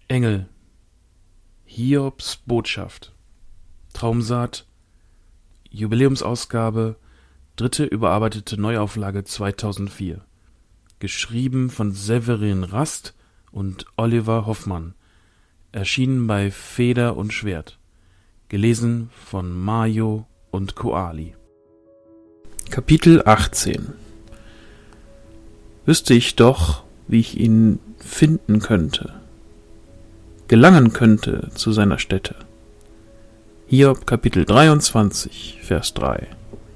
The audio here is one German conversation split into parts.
Engel. Hiobs Botschaft. Traumsaat. Jubiläumsausgabe. 3. überarbeitete Neuauflage 2004. Geschrieben von Severin Rast und Oliver Hoffmann. Erschienen bei Feder und Schwert. Gelesen von Mayo und Koali. Kapitel 18. Wüsste ich doch, wie ich ihn finden könnte, gelangen könnte zu seiner Stätte. Hiob Kapitel 23, Vers 3.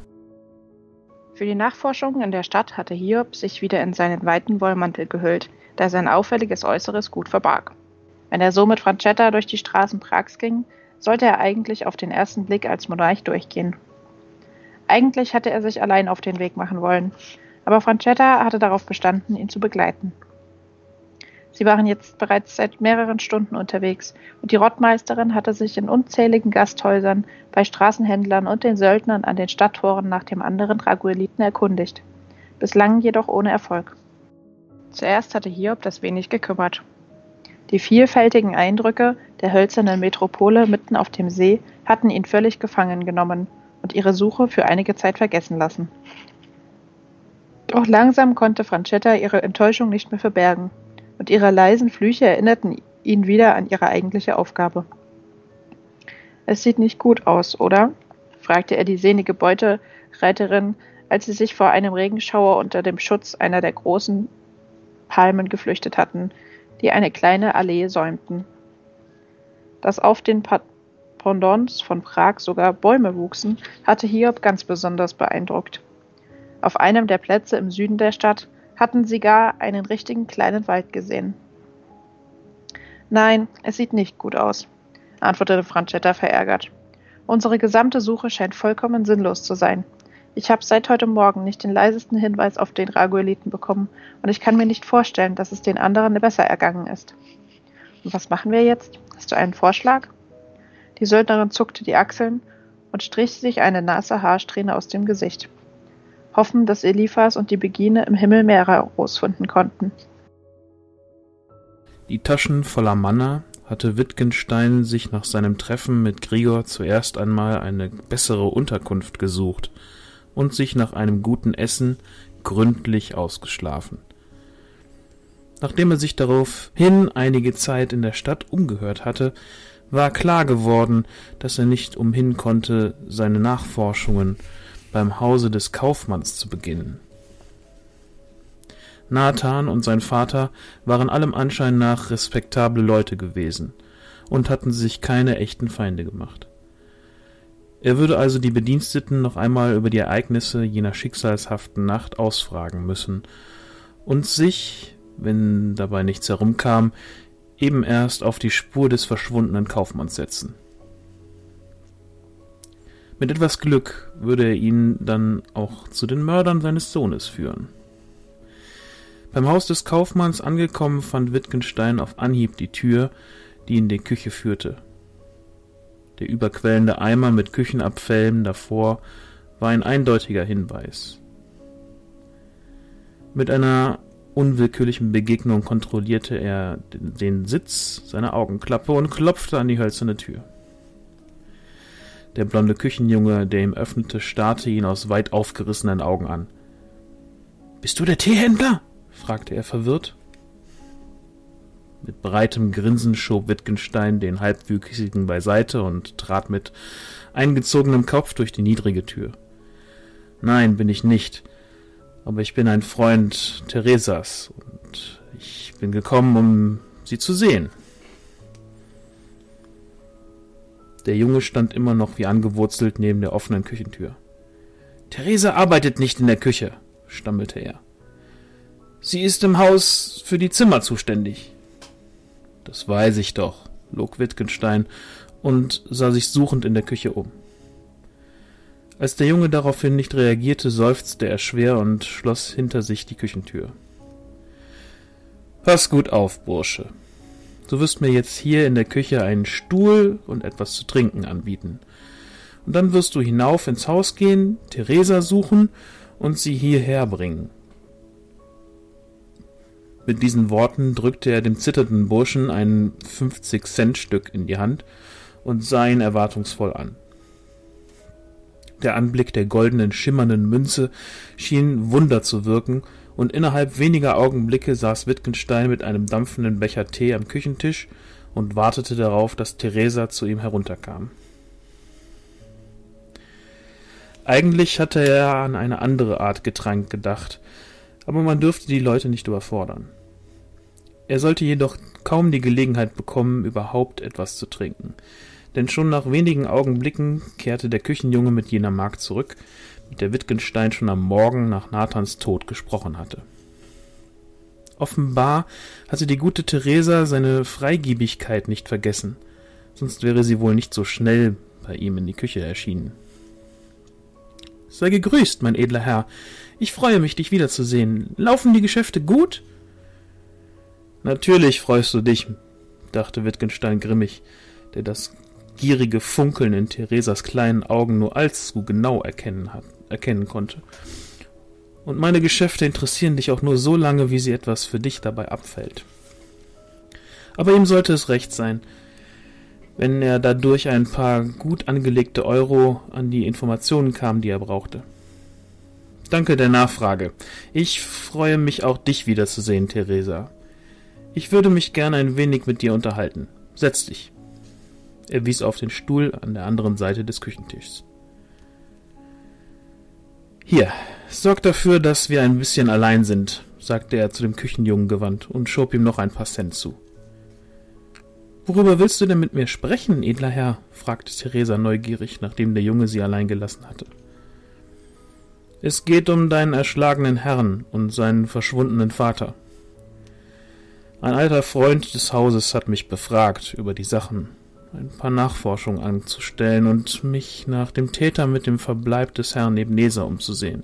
Für die Nachforschungen in der Stadt hatte Hiob sich wieder in seinen weiten Wollmantel gehüllt, der sein auffälliges Äußeres gut verbarg. Wenn er so mit Francetta durch die Straßen Prags ging, sollte er eigentlich auf den ersten Blick als Monarch durchgehen. Eigentlich hatte er sich allein auf den Weg machen wollen, aber Francetta hatte darauf bestanden, ihn zu begleiten. Sie waren jetzt bereits seit mehreren Stunden unterwegs, und die Rottmeisterin hatte sich in unzähligen Gasthäusern, bei Straßenhändlern und den Söldnern an den Stadttoren nach dem anderen Ragueliten erkundigt, bislang jedoch ohne Erfolg. Zuerst hatte Hiob das wenig gekümmert. Die vielfältigen Eindrücke der hölzernen Metropole mitten auf dem See hatten ihn völlig gefangen genommen und ihre Suche für einige Zeit vergessen lassen. Doch langsam konnte Francetta ihre Enttäuschung nicht mehr verbergen, und ihre leisen Flüche erinnerten ihn wieder an ihre eigentliche Aufgabe. »Es sieht nicht gut aus, oder?« fragte er die sehnige Beutereiterin, als sie sich vor einem Regenschauer unter dem Schutz einer der großen Palmen geflüchtet hatten, die eine kleine Allee säumten. Dass auf den Pendants von Prag sogar Bäume wuchsen, hatte Hiob ganz besonders beeindruckt. Auf einem der Plätze im Süden der Stadt hatten sie gar einen richtigen kleinen Wald gesehen. »Nein, es sieht nicht gut aus«, antwortete Francetta verärgert. »Unsere gesamte Suche scheint vollkommen sinnlos zu sein. Ich habe seit heute Morgen nicht den leisesten Hinweis auf den Ragueliten bekommen, und ich kann mir nicht vorstellen, dass es den anderen besser ergangen ist. Und was machen wir jetzt? Hast du einen Vorschlag?« Die Söldnerin zuckte die Achseln und strich sich eine nasse Haarsträhne aus dem Gesicht. Hoffen, dass Eliphas und die Begine im Himmel mehr herausfinden konnten. Die Taschen voller Manna hatte Wittgenstein sich nach seinem Treffen mit Grigor zuerst einmal eine bessere Unterkunft gesucht und sich nach einem guten Essen gründlich ausgeschlafen. Nachdem er sich daraufhin einige Zeit in der Stadt umgehört hatte, war klar geworden, dass er nicht umhin konnte, seine Nachforschungen beim Hause des Kaufmanns zu beginnen. Nathan und sein Vater waren allem Anschein nach respektable Leute gewesen und hatten sich keine echten Feinde gemacht. Er würde also die Bediensteten noch einmal über die Ereignisse jener schicksalshaften Nacht ausfragen müssen und sich, wenn dabei nichts herumkam, eben erst auf die Spur des verschwundenen Kaufmanns setzen. Mit etwas Glück würde er ihn dann auch zu den Mördern seines Sohnes führen. Beim Haus des Kaufmanns angekommen, fand Wittgenstein auf Anhieb die Tür, die in die Küche führte. Der überquellende Eimer mit Küchenabfällen davor war ein eindeutiger Hinweis. Mit einer unwillkürlichen Begegnung kontrollierte er den Sitz seiner Augenklappe und klopfte an die hölzerne Tür. Der blonde Küchenjunge, der ihm öffnete, starrte ihn aus weit aufgerissenen Augen an. »Bist du der Teehändler?« fragte er verwirrt. Mit breitem Grinsen schob Wittgenstein den Halbwüchsigen beiseite und trat mit eingezogenem Kopf durch die niedrige Tür. »Nein, bin ich nicht, aber ich bin ein Freund Theresas und ich bin gekommen, um sie zu sehen.« Der Junge stand immer noch wie angewurzelt neben der offenen Küchentür. »Theresa arbeitet nicht in der Küche«, stammelte er. »Sie ist im Haus für die Zimmer zuständig.« »Das weiß ich doch«, log Wittgenstein und sah sich suchend in der Küche um. Als der Junge daraufhin nicht reagierte, seufzte er schwer und schloss hinter sich die Küchentür. »Pass gut auf, Bursche. Du wirst mir jetzt hier in der Küche einen Stuhl und etwas zu trinken anbieten. Und dann wirst du hinauf ins Haus gehen, Theresa suchen und sie hierher bringen. Mit diesen Worten drückte er dem zitternden Burschen ein 50-Cent-Stück in die Hand und sah ihn erwartungsvoll an. Der Anblick der goldenen, schimmernden Münze schien Wunder zu wirken, und innerhalb weniger Augenblicke saß Wittgenstein mit einem dampfenden Becher Tee am Küchentisch und wartete darauf, dass Theresa zu ihm herunterkam. Eigentlich hatte er an eine andere Art Getränk gedacht, aber man dürfte die Leute nicht überfordern. Er sollte jedoch kaum die Gelegenheit bekommen, überhaupt etwas zu trinken, denn schon nach wenigen Augenblicken kehrte der Küchenjunge mit jener Magd zurück, mit der Wittgenstein schon am Morgen nach Nathans Tod gesprochen hatte. Offenbar hatte die gute Theresa seine Freigebigkeit nicht vergessen, sonst wäre sie wohl nicht so schnell bei ihm in die Küche erschienen. »Sei gegrüßt, mein edler Herr. Ich freue mich, dich wiederzusehen. Laufen die Geschäfte gut?« »Natürlich freust du dich«, dachte Wittgenstein grimmig, der das gierige Funkeln in Theresas kleinen Augen nur allzu genau erkennen konnte. »Und meine Geschäfte interessieren dich auch nur so lange, wie sie etwas für dich dabei abfällt. Aber ihm sollte es recht sein, wenn er dadurch ein paar gut angelegte Euro an die Informationen kam, die er brauchte. »Danke der Nachfrage. Ich freue mich auch, dich wiederzusehen, Theresa. Ich würde mich gern ein wenig mit dir unterhalten. Setz dich.« Er wies auf den Stuhl an der anderen Seite des Küchentischs. »Hier, sorg dafür, dass wir ein bisschen allein sind«, sagte er zu dem Küchenjungen gewandt und schob ihm noch ein paar Cent zu. »Worüber willst du denn mit mir sprechen, edler Herr?« fragte Theresa neugierig, nachdem der Junge sie allein gelassen hatte. »Es geht um deinen erschlagenen Herrn und seinen verschwundenen Vater. Ein alter Freund des Hauses hat mich befragt über die Sachen, ein paar Nachforschungen anzustellen und mich nach dem Täter mit dem Verbleib des Herrn Ebenezer umzusehen.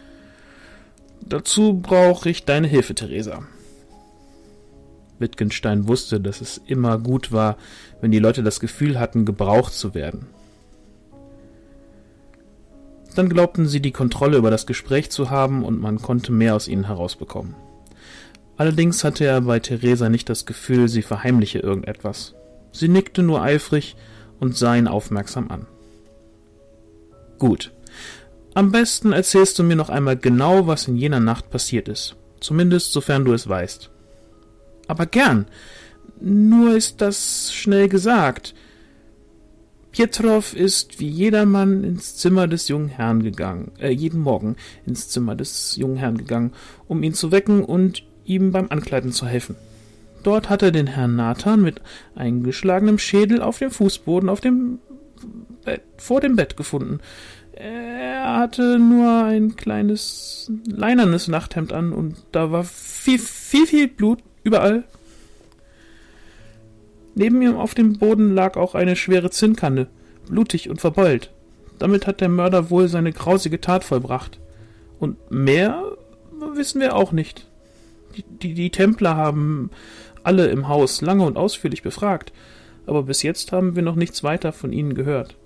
Dazu brauche ich deine Hilfe, Theresa.« Wittgenstein wusste, dass es immer gut war, wenn die Leute das Gefühl hatten, gebraucht zu werden. Dann glaubten sie, die Kontrolle über das Gespräch zu haben, und man konnte mehr aus ihnen herausbekommen. Allerdings hatte er bei Theresa nicht das Gefühl, sie verheimliche irgendetwas. Sie nickte nur eifrig und sah ihn aufmerksam an. »Gut. Am besten erzählst du mir noch einmal genau, was in jener Nacht passiert ist. Zumindest sofern du es weißt.« »Aber gern. Nur ist das schnell gesagt. Pietrow ist wie jedermann ins Zimmer des jungen Herrn gegangen, jeden Morgen ins Zimmer des jungen Herrn gegangen, um ihn zu wecken und ihm beim Ankleiden zu helfen. Dort hat er den Herrn Nathan mit eingeschlagenem Schädel auf dem Fußboden vor dem Bett gefunden. Er hatte nur ein kleines, leinernes Nachthemd an und da war viel Blut überall. Neben ihm auf dem Boden lag auch eine schwere Zinnkanne, blutig und verbeult. Damit hat der Mörder wohl seine grausige Tat vollbracht. Und mehr wissen wir auch nicht. Die Templer haben alle im Haus lange und ausführlich befragt, aber bis jetzt haben wir noch nichts weiter von ihnen gehört.«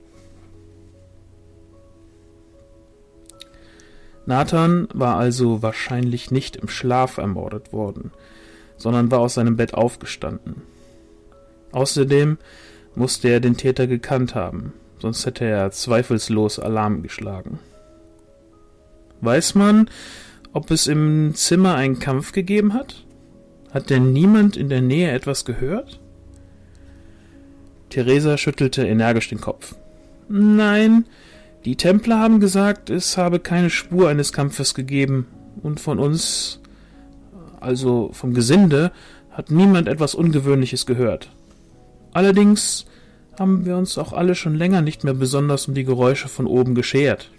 Nathan war also wahrscheinlich nicht im Schlaf ermordet worden, sondern war aus seinem Bett aufgestanden. Außerdem musste er den Täter gekannt haben, sonst hätte er zweifellos Alarm geschlagen. Weiß man, ob es im Zimmer einen Kampf gegeben hat? Hat denn niemand in der Nähe etwas gehört? Theresa schüttelte energisch den Kopf. »Nein, die Templer haben gesagt, es habe keine Spur eines Kampfes gegeben, und von uns, also vom Gesinde, hat niemand etwas Ungewöhnliches gehört. Allerdings haben wir uns auch alle schon länger nicht mehr besonders um die Geräusche von oben geschert.«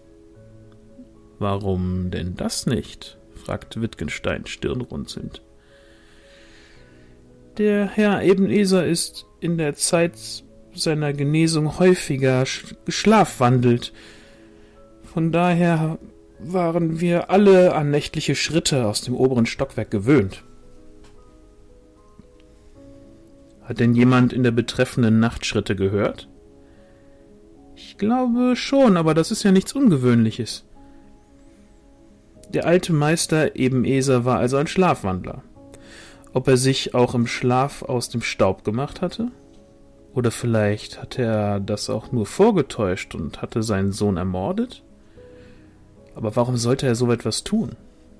»Warum denn das nicht?« fragte Wittgenstein stirnrunzelnd. »Der Herr Ebenezer ist in der Zeit seiner Genesung häufiger geschlafwandelt. Von daher waren wir alle an nächtliche Schritte aus dem oberen Stockwerk gewöhnt.« »Hat denn jemand in der betreffenden Nacht Schritte gehört?« »Ich glaube schon, aber das ist ja nichts Ungewöhnliches.« Der alte Meister Ebenezer war also ein Schlafwandler. Ob er sich auch im Schlaf aus dem Staub gemacht hatte? Oder vielleicht hatte er das auch nur vorgetäuscht und hatte seinen Sohn ermordet? Aber warum sollte er so etwas tun?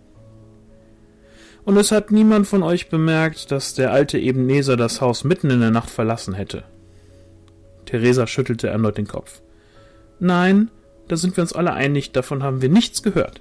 Und es hat niemand von euch bemerkt, dass der alte Ebenezer das Haus mitten in der Nacht verlassen hätte. Theresa schüttelte erneut den Kopf. Nein, da sind wir uns alle einig, davon haben wir nichts gehört.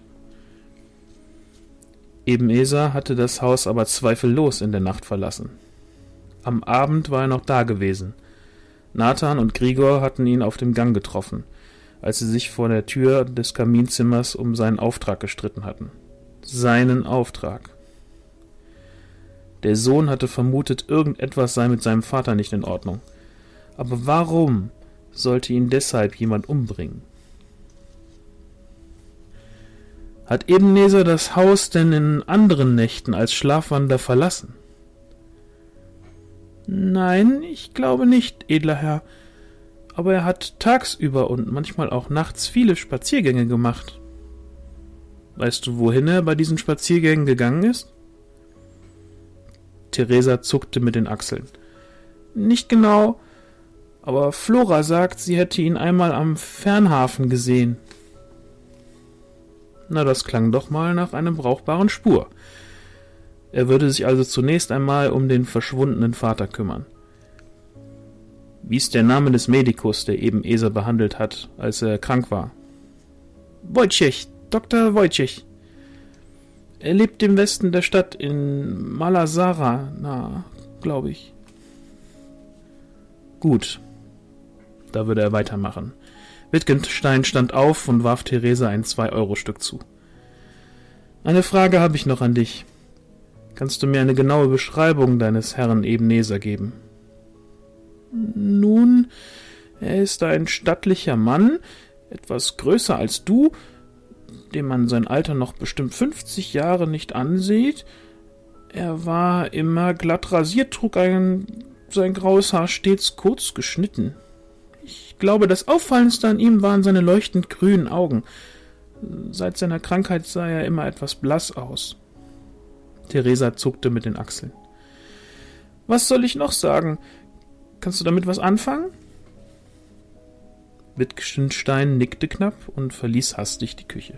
Ebenezer hatte das Haus aber zweifellos in der Nacht verlassen. Am Abend war er noch da gewesen. Nathan und Grigor hatten ihn auf dem Gang getroffen, als sie sich vor der Tür des Kaminzimmers um seinen Auftrag gestritten hatten. Seinen Auftrag. Der Sohn hatte vermutet, irgendetwas sei mit seinem Vater nicht in Ordnung. Aber warum sollte ihn deshalb jemand umbringen? Hat Ebenezer das Haus denn in anderen Nächten als Schlafwanderer verlassen? Nein, ich glaube nicht, edler Herr. Aber er hat tagsüber und manchmal auch nachts viele Spaziergänge gemacht. Weißt du, wohin er bei diesen Spaziergängen gegangen ist? Theresa zuckte mit den Achseln. Nicht genau, aber Flora sagt, sie hätte ihn einmal am Fernhafen gesehen. Na, das klang doch mal nach einer brauchbaren Spur. Er würde sich also zunächst einmal um den verschwundenen Vater kümmern. Wie ist der Name des Medikus, der Ebenezer behandelt hat, als er krank war? Wojciech, Dr. Wojciech. Er lebt im Westen der Stadt in Malasara, glaube ich. Gut, da würde er weitermachen. Wittgenstein stand auf und warf Theresa ein 2-Euro-Stück zu. Eine Frage habe ich noch an dich. Kannst du mir eine genaue Beschreibung deines Herrn Ebenezer geben? Nun, er ist ein stattlicher Mann, etwas größer als du, dem man sein Alter noch bestimmt 50 Jahre nicht ansieht. Er war immer glatt rasiert, trug sein graues Haar stets kurz geschnitten. Ich glaube, das Auffallendste an ihm waren seine leuchtend grünen Augen. Seit seiner Krankheit sah er immer etwas blass aus. Theresa zuckte mit den Achseln. Was soll ich noch sagen? Kannst du damit was anfangen? Wittgenstein nickte knapp und verließ hastig die Küche.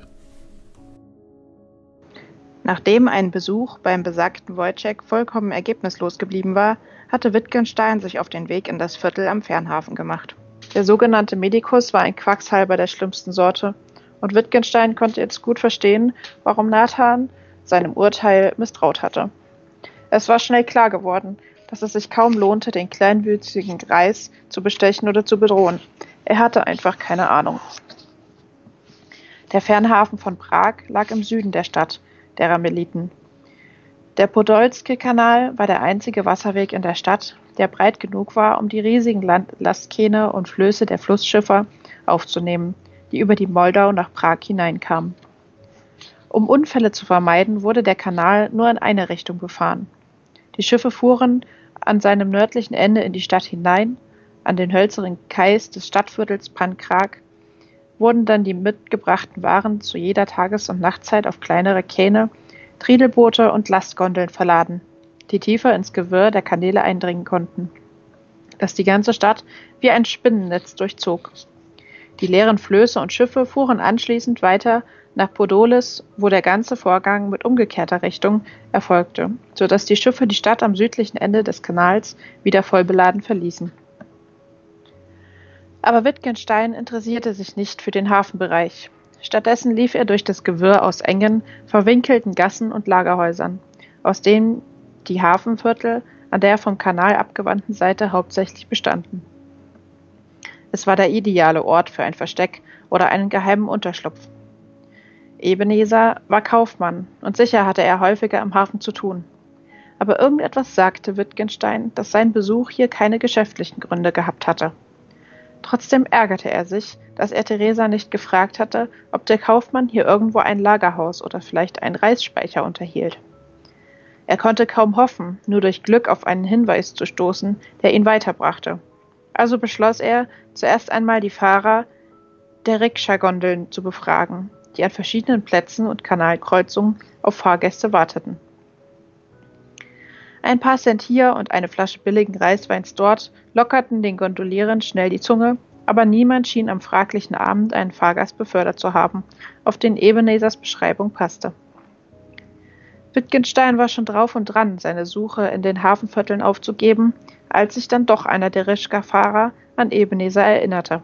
Nachdem ein Besuch beim besagten Wojciech vollkommen ergebnislos geblieben war, hatte Wittgenstein sich auf den Weg in das Viertel am Fernhafen gemacht. Der sogenannte Medikus war ein Quacksalber der schlimmsten Sorte, und Wittgenstein konnte jetzt gut verstehen, warum Nathan seinem Urteil misstraut hatte. Es war schnell klar geworden, dass es sich kaum lohnte, den kleinwüchsigen Greis zu bestechen oder zu bedrohen. Er hatte einfach keine Ahnung. Der Fernhafen von Prag lag im Süden der Stadt, der Rameliten. Der Podolski-Kanal war der einzige Wasserweg in der Stadt, der breit genug war, um die riesigen Lastkähne und Flöße der Flussschiffer aufzunehmen, die über die Moldau nach Prag hineinkamen. Um Unfälle zu vermeiden, wurde der Kanal nur in eine Richtung befahren. Die Schiffe fuhren an seinem nördlichen Ende in die Stadt hinein, an den hölzernen Kais des Stadtviertels Pankrak, wurden dann die mitgebrachten Waren zu jeder Tages- und Nachtzeit auf kleinere Kähne, Triedelboote und Lastgondeln verladen, die tiefer ins Gewirr der Kanäle eindringen konnten, das die ganze Stadt wie ein Spinnennetz durchzog. Die leeren Flöße und Schiffe fuhren anschließend weiter nach Podolis, wo der ganze Vorgang mit umgekehrter Richtung erfolgte, sodass die Schiffe die Stadt am südlichen Ende des Kanals wieder vollbeladen verließen. Aber Wittgenstein interessierte sich nicht für den Hafenbereich. Stattdessen lief er durch das Gewirr aus engen, verwinkelten Gassen und Lagerhäusern, aus denen die Hafenviertel an der vom Kanal abgewandten Seite hauptsächlich bestanden. Es war der ideale Ort für ein Versteck oder einen geheimen Unterschlupf. Ebenezer war Kaufmann und sicher hatte er häufiger im Hafen zu tun. Aber irgendetwas sagte Wittgenstein, dass sein Besuch hier keine geschäftlichen Gründe gehabt hatte. Trotzdem ärgerte er sich, dass er Theresa nicht gefragt hatte, ob der Kaufmann hier irgendwo ein Lagerhaus oder vielleicht einen Reisspeicher unterhielt. Er konnte kaum hoffen, nur durch Glück auf einen Hinweis zu stoßen, der ihn weiterbrachte. Also beschloss er, zuerst einmal die Fahrer der Rikscha-Gondeln zu befragen, die an verschiedenen Plätzen und Kanalkreuzungen auf Fahrgäste warteten. Ein paar Cent hier und eine Flasche billigen Reisweins dort lockerten den Gondolieren schnell die Zunge, aber niemand schien am fraglichen Abend einen Fahrgast befördert zu haben, auf den Ebenezers Beschreibung passte. Wittgenstein war schon drauf und dran, seine Suche in den Hafenvierteln aufzugeben, als sich dann doch einer der Rischka-Fahrer an Ebenezer erinnerte.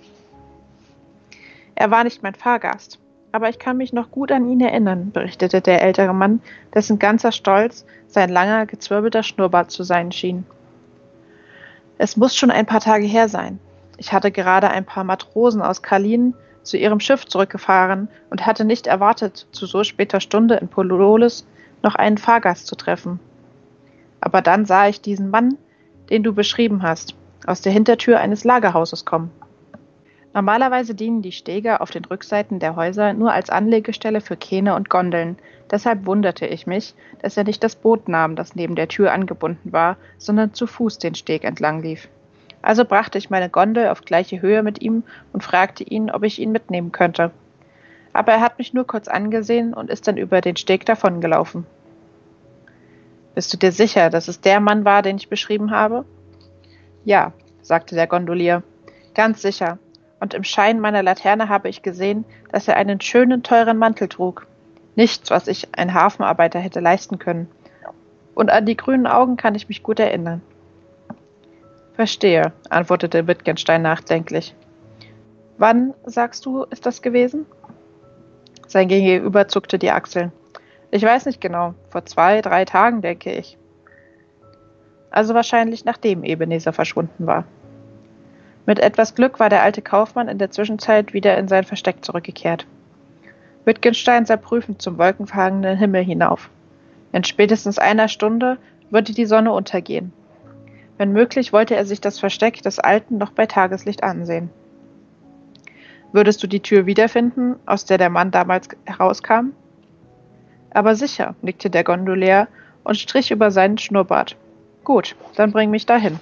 Er war nicht mein Fahrgast, aber ich kann mich noch gut an ihn erinnern, berichtete der ältere Mann, dessen ganzer Stolz sein langer, gezwirbelter Schnurrbart zu sein schien. Es muss schon ein paar Tage her sein. Ich hatte gerade ein paar Matrosen aus Kalin zu ihrem Schiff zurückgefahren und hatte nicht erwartet, zu so später Stunde in Pololis noch einen Fahrgast zu treffen. Aber dann sah ich diesen Mann, den du beschrieben hast, aus der Hintertür eines Lagerhauses kommen. Normalerweise dienen die Stege auf den Rückseiten der Häuser nur als Anlegestelle für Kähne und Gondeln. Deshalb wunderte ich mich, dass er nicht das Boot nahm, das neben der Tür angebunden war, sondern zu Fuß den Steg entlang lief. Also brachte ich meine Gondel auf gleiche Höhe mit ihm und fragte ihn, ob ich ihn mitnehmen könnte. Aber er hat mich nur kurz angesehen und ist dann über den Steg davongelaufen. Bist du dir sicher, dass es der Mann war, den ich beschrieben habe? Ja, sagte der Gondolier, ganz sicher. Und im Schein meiner Laterne habe ich gesehen, dass er einen schönen, teuren Mantel trug. Nichts, was sich ein Hafenarbeiter hätte leisten können. Und an die grünen Augen kann ich mich gut erinnern. Verstehe, antwortete Wittgenstein nachdenklich. Wann, sagst du, ist das gewesen? Sein Gegenüber zuckte die Achseln. Ich weiß nicht genau, vor 2-3 Tagen, denke ich. Also wahrscheinlich nachdem Ebenezer verschwunden war. Mit etwas Glück war der alte Kaufmann in der Zwischenzeit wieder in sein Versteck zurückgekehrt. Wittgenstein sah prüfend zum wolkenverhangenen Himmel hinauf. In spätestens einer Stunde würde die Sonne untergehen. Wenn möglich, wollte er sich das Versteck des Alten noch bei Tageslicht ansehen. Würdest du die Tür wiederfinden, aus der der Mann damals herauskam? Aber sicher, nickte der Gondolier und strich über seinen Schnurrbart. Gut, dann bring mich dahin.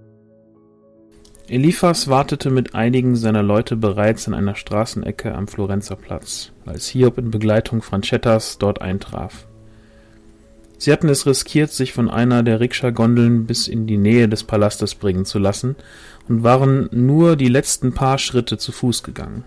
Eliphas wartete mit einigen seiner Leute bereits an einer Straßenecke am Florenzerplatz, als Hiob in Begleitung Francettas dort eintraf. Sie hatten es riskiert, sich von einer der Rikscha-Gondeln bis in die Nähe des Palastes bringen zu lassen und waren nur die letzten paar Schritte zu Fuß gegangen.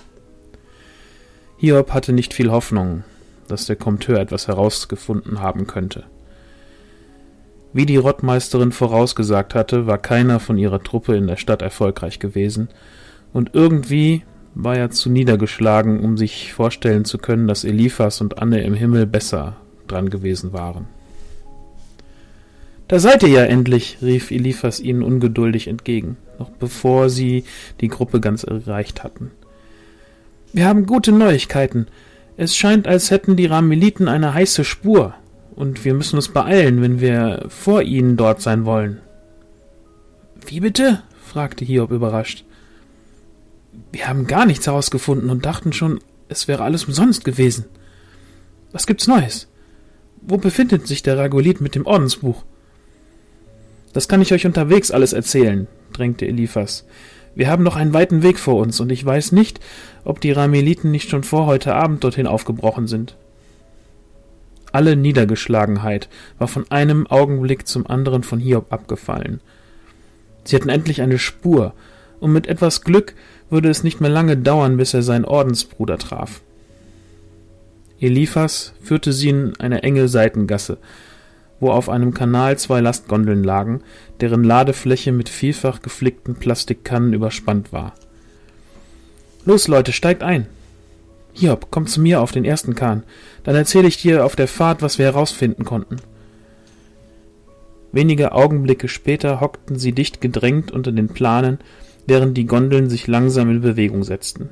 Hiob hatte nicht viel Hoffnung, dass der Komteur etwas herausgefunden haben könnte. Wie die Rottmeisterin vorausgesagt hatte, war keiner von ihrer Truppe in der Stadt erfolgreich gewesen, und irgendwie war er zu niedergeschlagen, um sich vorstellen zu können, dass Eliphas und Anne im Himmel besser dran gewesen waren. »Da seid ihr ja endlich«, rief Eliphas ihnen ungeduldig entgegen, noch bevor sie die Gruppe ganz erreicht hatten. »Wir haben gute Neuigkeiten. Es scheint, als hätten die Rameliten eine heiße Spur, und wir müssen uns beeilen, wenn wir vor ihnen dort sein wollen.« »Wie bitte?« fragte Hiob überrascht. »Wir haben gar nichts herausgefunden und dachten schon, es wäre alles umsonst gewesen. Was gibt's Neues? Wo befindet sich der Ragolit mit dem Ordensbuch?« »Das kann ich euch unterwegs alles erzählen«, drängte Eliphas. »Wir haben noch einen weiten Weg vor uns, und ich weiß nicht, ob die Rameliten nicht schon vor heute Abend dorthin aufgebrochen sind.« Alle Niedergeschlagenheit war von einem Augenblick zum anderen von Hiob abgefallen. Sie hatten endlich eine Spur, und mit etwas Glück würde es nicht mehr lange dauern, bis er seinen Ordensbruder traf. Eliphas führte sie in eine enge Seitengasse, wo auf einem Kanal 2 Lastgondeln lagen, deren Ladefläche mit vielfach geflickten Plastikkannen überspannt war. »Los, Leute, steigt ein! Hiob, komm zu mir auf den ersten Kahn, dann erzähle ich dir auf der Fahrt, was wir herausfinden konnten.« Wenige Augenblicke später hockten sie dicht gedrängt unter den Planen, während die Gondeln sich langsam in Bewegung setzten.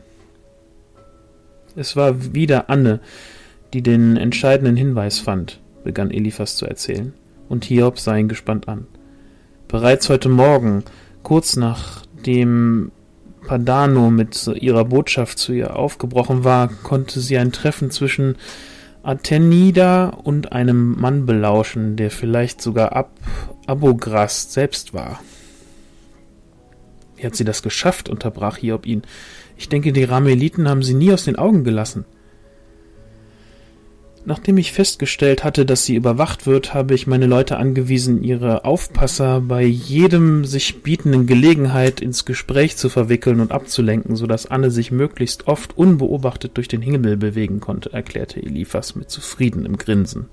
Es war wieder Anne, die den entscheidenden Hinweis fand, begann Eliphas zu erzählen, und Hiob sah ihn gespannt an. Bereits heute Morgen, kurz nachdem Padano mit ihrer Botschaft zu ihr aufgebrochen war, konnte sie ein Treffen zwischen Athenida und einem Mann belauschen, der vielleicht sogar Abogras selbst war. »Wie hat sie das geschafft?« unterbrach Hiob ihn. »Ich denke, die Rameliten haben sie nie aus den Augen gelassen.« Nachdem ich festgestellt hatte, dass sie überwacht wird, habe ich meine Leute angewiesen, ihre Aufpasser bei jedem sich bietenden Gelegenheit ins Gespräch zu verwickeln und abzulenken, sodass Anne sich möglichst oft unbeobachtet durch den Himmel bewegen konnte, erklärte Eliphas mit zufriedenem Grinsen.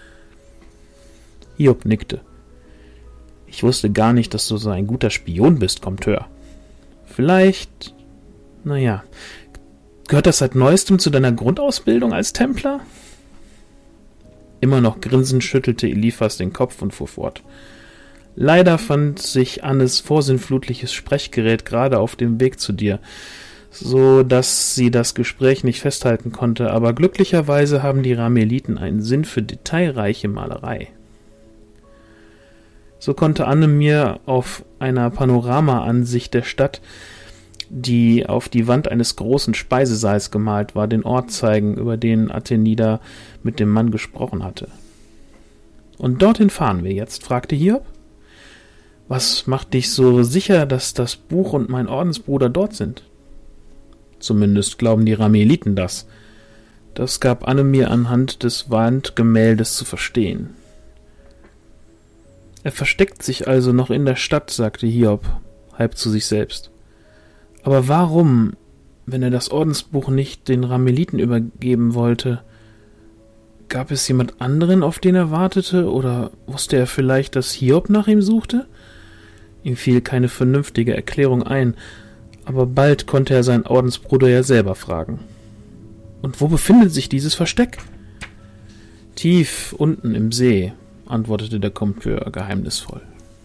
Hiob nickte. Ich wusste gar nicht, dass du so ein guter Spion bist, Komteur. Vielleicht, gehört das seit Neuestem zu deiner Grundausbildung als Templer? Immer noch grinsend schüttelte Eliphas den Kopf und fuhr fort. Leider fand sich Annes vorsinnflutliches Sprechgerät gerade auf dem Weg zu dir, so dass sie das Gespräch nicht festhalten konnte, aber glücklicherweise haben die Rameliten einen Sinn für detailreiche Malerei. So konnte Anne mir auf einer Panoramaansicht der Stadt, die auf die Wand eines großen Speisesaals gemalt war, den Ort zeigen, über den Athenida mit dem Mann gesprochen hatte. »Und dorthin fahren wir jetzt?« fragte Hiob. »Was macht dich so sicher, dass das Buch und mein Ordensbruder dort sind?« »Zumindest glauben die Rameliten das. Das gab Anne mir anhand des Wandgemäldes zu verstehen.« »Er versteckt sich also noch in der Stadt«, sagte Hiob, halb zu sich selbst. »Aber warum, wenn er das Ordensbuch nicht den Rameliten übergeben wollte? Gab es jemand anderen, auf den er wartete, oder wusste er vielleicht, dass Hiob nach ihm suchte?« Ihm fiel keine vernünftige Erklärung ein, aber bald konnte er seinen Ordensbruder ja selber fragen. »Und wo befindet sich dieses Versteck?« »Tief unten im See«, antwortete der Komteur geheimnisvoll.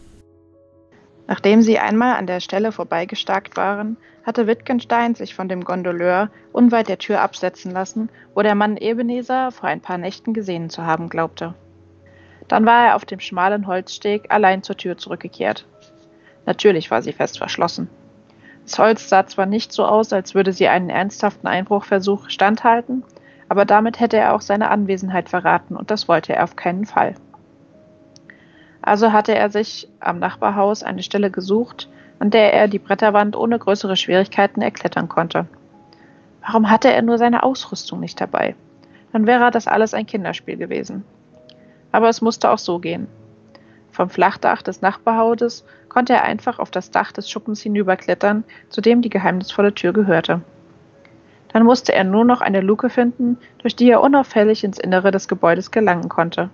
Nachdem sie einmal an der Stelle vorbeigestarkt waren, hatte Wittgenstein sich von dem Gondoleur unweit der Tür absetzen lassen, wo der Mann Ebenezer vor ein paar Nächten gesehen zu haben glaubte. Dann war er auf dem schmalen Holzsteg allein zur Tür zurückgekehrt. Natürlich war sie fest verschlossen. Das Holz sah zwar nicht so aus, als würde sie einen ernsthaften Einbruchversuch standhalten, aber damit hätte er auch seine Anwesenheit verraten, und das wollte er auf keinen Fall. Also hatte er sich am Nachbarhaus eine Stelle gesucht, an der er die Bretterwand ohne größere Schwierigkeiten erklettern konnte. Warum hatte er nur seine Ausrüstung nicht dabei? Dann wäre das alles ein Kinderspiel gewesen. Aber es musste auch so gehen. Vom Flachdach des Nachbarhauses konnte er einfach auf das Dach des Schuppens hinüberklettern, zu dem die geheimnisvolle Tür gehörte. Dann musste er nur noch eine Luke finden, durch die er unauffällig ins Innere des Gebäudes gelangen konnte.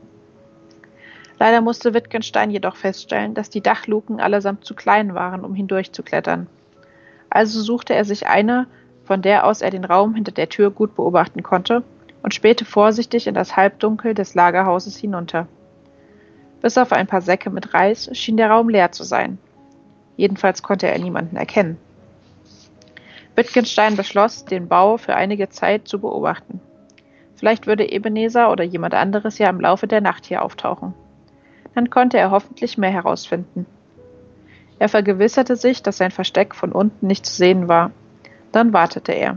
Leider musste Wittgenstein jedoch feststellen, dass die Dachluken allesamt zu klein waren, um hindurchzuklettern. Also suchte er sich eine, von der aus er den Raum hinter der Tür gut beobachten konnte, und spähte vorsichtig in das Halbdunkel des Lagerhauses hinunter. Bis auf ein paar Säcke mit Reis schien der Raum leer zu sein. Jedenfalls konnte er niemanden erkennen. Wittgenstein beschloss, den Bau für einige Zeit zu beobachten. Vielleicht würde Ebenezer oder jemand anderes ja im Laufe der Nacht hier auftauchen. Dann konnte er hoffentlich mehr herausfinden. Er vergewisserte sich, dass sein Versteck von unten nicht zu sehen war. Dann wartete er.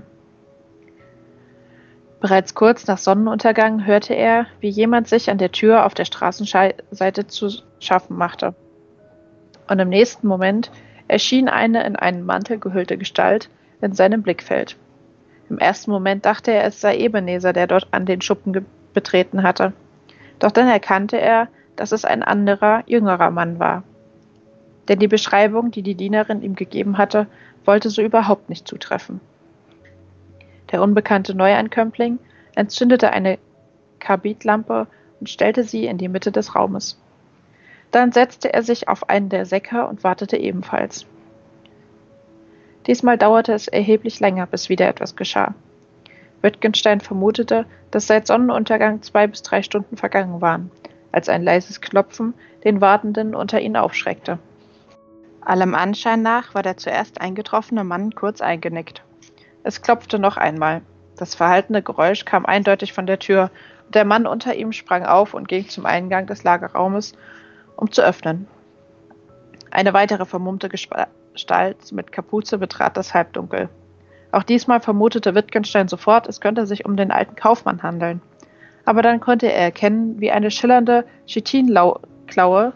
Bereits kurz nach Sonnenuntergang hörte er, wie jemand sich an der Tür auf der Straßenseite zu schaffen machte. Und im nächsten Moment erschien eine in einen Mantel gehüllte Gestalt in seinem Blickfeld. Im ersten Moment dachte er, es sei Ebenezer, der dort an den Schuppen betreten hatte. Doch dann erkannte er, dass es ein anderer, jüngerer Mann war. Denn die Beschreibung, die die Dienerin ihm gegeben hatte, wollte so überhaupt nicht zutreffen. Der unbekannte Neuankömmling entzündete eine Karbidlampe und stellte sie in die Mitte des Raumes. Dann setzte er sich auf einen der Säcke und wartete ebenfalls. Diesmal dauerte es erheblich länger, bis wieder etwas geschah. Wittgenstein vermutete, dass seit Sonnenuntergang 2 bis 3 Stunden vergangen waren, als ein leises Klopfen den Wartenden unter ihnen aufschreckte. Allem Anschein nach war der zuerst eingetroffene Mann kurz eingenickt. Es klopfte noch einmal. Das verhaltene Geräusch kam eindeutig von der Tür, und der Mann unter ihm sprang auf und ging zum Eingang des Lagerraumes, um zu öffnen. Eine weitere vermummte Gestalt mit Kapuze betrat das Halbdunkel. Auch diesmal vermutete Wittgenstein sofort, es könnte sich um den alten Kaufmann handeln. Aber dann konnte er erkennen, wie eine schillernde Chitinklaue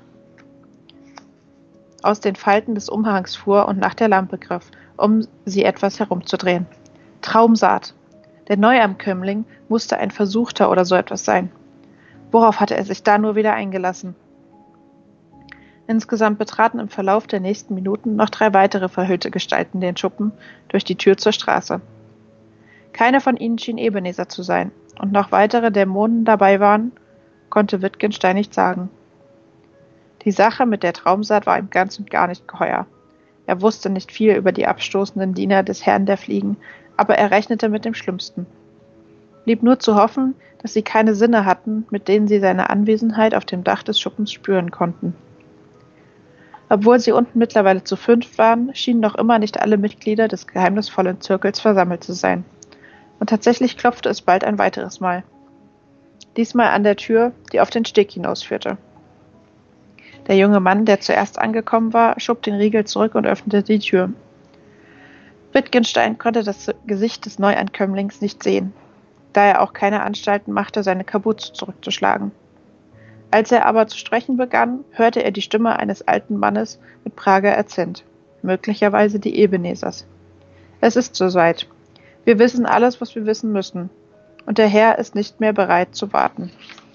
aus den Falten des Umhangs fuhr und nach der Lampe griff, um sie etwas herumzudrehen. Traumsaat! Der Neuankömmling musste ein Versuchter oder so etwas sein. Worauf hatte er sich da nur wieder eingelassen? Insgesamt betraten im Verlauf der nächsten Minuten noch 3 weitere verhüllte Gestalten den Schuppen durch die Tür zur Straße. Keine von ihnen schien Ebenezer zu sein, und noch weitere Dämonen dabei waren, konnte Wittgenstein nicht sagen. Die Sache mit der Traumsaat war ihm ganz und gar nicht geheuer. Er wusste nicht viel über die abstoßenden Diener des Herrn der Fliegen, aber er rechnete mit dem Schlimmsten. Blieb nur zu hoffen, dass sie keine Sinne hatten, mit denen sie seine Anwesenheit auf dem Dach des Schuppens spüren konnten. Obwohl sie unten mittlerweile zu 5 waren, schienen noch immer nicht alle Mitglieder des geheimnisvollen Zirkels versammelt zu sein. Und tatsächlich klopfte es bald ein weiteres Mal. Diesmal an der Tür, die auf den Steg hinausführte. Der junge Mann, der zuerst angekommen war, schob den Riegel zurück und öffnete die Tür. Wittgenstein konnte das Gesicht des Neuankömmlings nicht sehen, da er auch keine Anstalten machte, seine Kapuze zurückzuschlagen. Als er aber zu sprechen begann, hörte er die Stimme eines alten Mannes mit Prager Akzent, möglicherweise die Ebenezers. Es ist soweit. Wir wissen alles, was wir wissen müssen, und der Herr ist nicht mehr bereit zu warten.